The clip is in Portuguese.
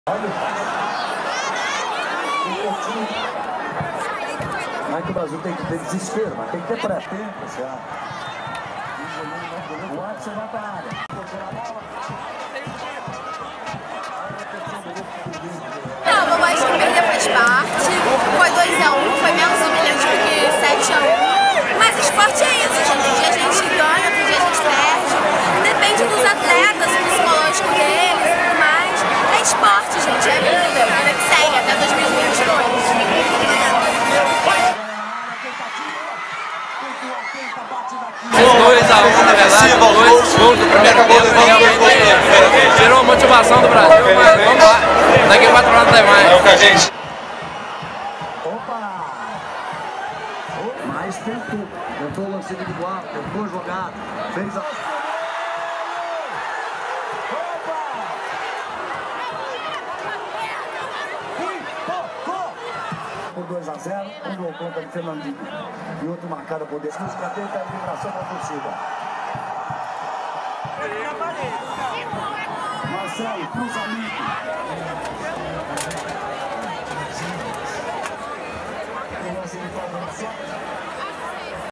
Não é que o Brasil tem que ter desespero, mas tem que ter pré-tempo. O Watson vai para a área. Não, eu acho que perder faz parte. Foi 2-1, foi menos humilhante do que 7-1. Mas o esporte é isso, gente. Um dia a gente ganha, outro dia a gente perde. Depende dos atletas, o psicológico deles e tudo mais. É esporte, gente. É vida. Vida que segue até 2022. Dois a um, na verdade, dois gols do primeiro tempo, realmente gerou a motivação do Brasil, mas vamos lá, daqui a 4 anos tem mais. Opa! Mas tentou o lance individual, tentou jogar, fez a... Por 2-0, um gol contra de Fernandinho e outro marcado por Deus. Os cadê a vibração da torcida? Marcelo, cruzamento.